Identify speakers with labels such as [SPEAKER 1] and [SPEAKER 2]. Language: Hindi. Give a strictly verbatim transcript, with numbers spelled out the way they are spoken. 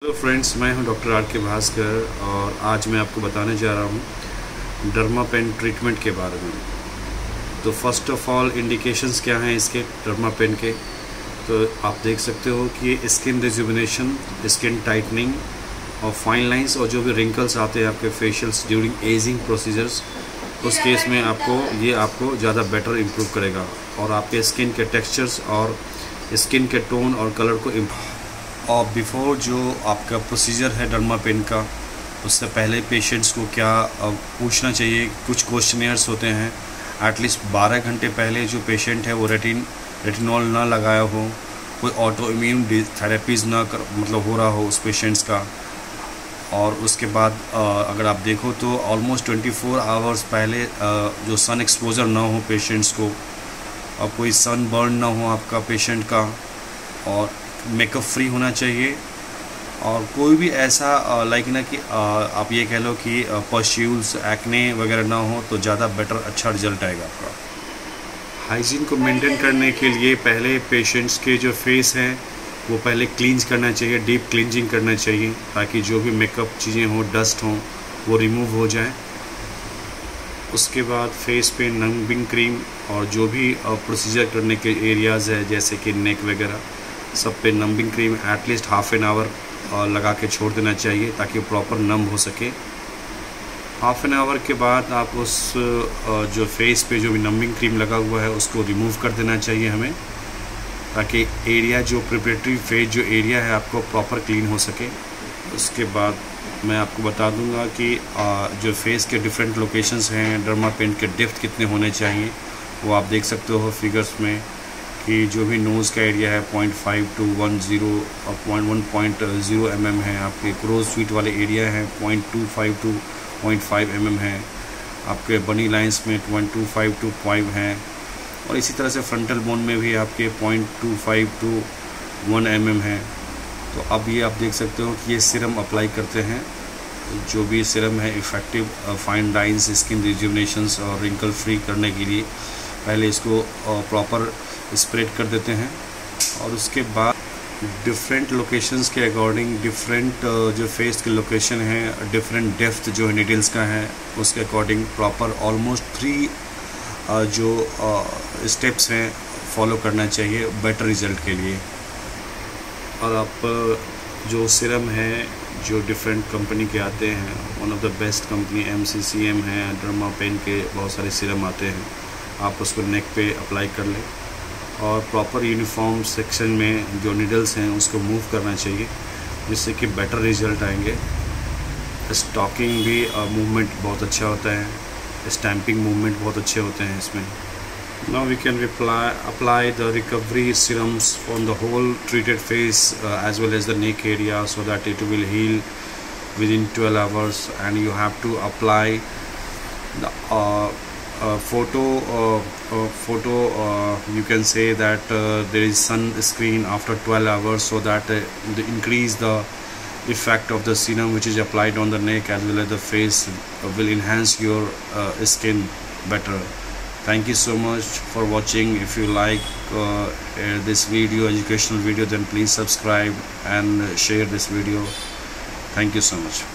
[SPEAKER 1] हेलो फ्रेंड्स, मैं हूं डॉक्टर आर के भास्कर और आज मैं आपको बताने जा रहा हूं डर्मापेन ट्रीटमेंट के बारे में। तो फर्स्ट ऑफ ऑल इंडिकेशंस क्या हैं इसके डर्मापेन के, तो आप देख सकते हो कि स्किन रिजुविनेशन, स्किन टाइटनिंग और फाइन लाइंस और जो भी रिंकल्स आते हैं आपके फेशियल्स ड्यूरिंग एजिंग प्रोसीजर्स, उस केस में आपको ये आपको ज़्यादा बेटर इम्प्रूव करेगा और आपके स्किन के टेक्सचर्स और स्किन के टोन और कलर को इम्प्रूव। और बिफोर जो आपका प्रोसीजर है डर्मापेन का, उससे पहले पेशेंट्स को क्या पूछना चाहिए, कुछ क्वेश्चनियर्स होते हैं। एटलीस्ट बारह घंटे पहले जो पेशेंट है वो रेटिन रेटिनॉल ना लगाया हो, कोई ऑटो इम्यून थेरेपीज़ ना कर मतलब हो रहा हो उस पेशेंट्स का। और उसके बाद अगर आप देखो तो ऑलमोस्ट चौबीस आवर्स पहले जो सन एक्सपोजर ना हो पेशेंट्स को, और कोई सन बर्न ना हो आपका पेशेंट का, और मेकअप फ्री होना चाहिए। और कोई भी ऐसा लाइक ना कि आप ये कह लो कि पस्ट्यूल्स, एक्ने वगैरह ना हो तो ज़्यादा बेटर अच्छा रिजल्ट आएगा आपका। हाइजीन को मेंटेन करने के लिए पहले पेशेंट्स के जो फेस हैं वो पहले क्लींज करना चाहिए, डीप क्लींजिंग करना चाहिए, ताकि जो भी मेकअप चीज़ें हों, डस्ट हों, वो रिमूव हो जाए। उसके बाद फेस पे नंबिंग क्रीम और जो भी प्रोसीजर करने के एरियाज़ है जैसे कि नेक वगैरह, सब पे numbing cream at least half an hour लगा के छोड़ देना चाहिए ताकि प्रॉपर नम हो सके। हाफ एन आवर के बाद आप उस जो फेस पे जो भी नंबिंग क्रीम लगा हुआ है उसको रिमूव कर देना चाहिए हमें, ताकि एरिया जो प्रिपरेटरी फेस जो एरिया है आपको प्रॉपर क्लीन हो सके। उसके बाद मैं आपको बता दूंगा कि जो फेस के डिफरेंट लोकेशंस हैं, डर्मापेन के डेप्थ कितने होने चाहिए वो आप देख सकते हो फिगर्स में, कि जो भी नोज़ का एरिया है point five two one zero और point one point zero M M है। आपके क्रोज स्वीट वाले एरिया है point two five two point five M M है। आपके बनी लाइंस में point two five two five हैं, और इसी तरह से फ्रंटल बोन में भी आपके point two five two one M M है। तो अब ये आप देख सकते हो कि ये सीरम अप्लाई करते हैं। जो भी सीरम है effective fine lines, skin rejuvenations और रिंकल फ्री करने के लिए पहले इसको प्रॉपर स्प्रेड कर देते हैं, और उसके बाद डिफरेंट लोकेशंस के अकॉर्डिंग डिफरेंट जो फेस के लोकेशन है, डिफरेंट डेप्थ जो नीडल्स का है उसके अकॉर्डिंग प्रॉपर ऑलमोस्ट थ्री जो स्टेप्स हैं फॉलो करना चाहिए बेटर रिजल्ट के लिए। और आप जो सीरम है जो डिफरेंट कंपनी के आते हैं, one of the best company M C C M है, डर्मापेन के बहुत सारे सीरम आते हैं, आप उसको नेक पे अप्लाई कर लें और प्रॉपर यूनिफॉर्म सेक्शन में जो नीडल्स हैं उसको मूव करना चाहिए, जिससे कि बेटर रिजल्ट आएंगे। स्टॉकिंग भी मूवमेंट बहुत अच्छा होता है, स्टैम्पिंग मूवमेंट बहुत अच्छे होते हैं इसमें। Now we can apply apply the recovery serums on the whole treated face uh, as well as the neck area, so that it will heal within twelve hours. And you have to apply the uh, uh, photo uh, uh, photo uh, you can say that uh, there is sunscreen after twelve hours, so that uh, the increase the effect of the serum which is applied on the neck as well as the face uh, will enhance your uh, skin better. Thank you so much for watching. If you like uh, uh, this video, educational video, then please subscribe and share this video. Thank you so much.